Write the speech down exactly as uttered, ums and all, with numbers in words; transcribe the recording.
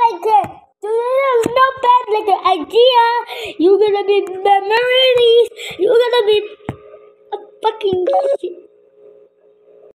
like it. There's no bad like an idea. You're gonna be memories. You're gonna be a fucking shit.